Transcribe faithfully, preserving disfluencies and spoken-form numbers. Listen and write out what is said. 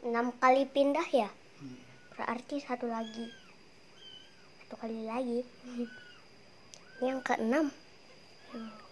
enam kali pindah ya. Berarti satu lagi. Satu kali lagi. Ini yang keenam.